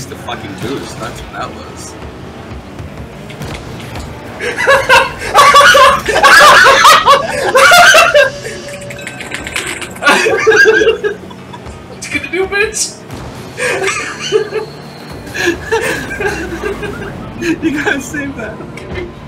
waste of fucking boost. That's what that was. What you gonna do, bitch? You gotta save that.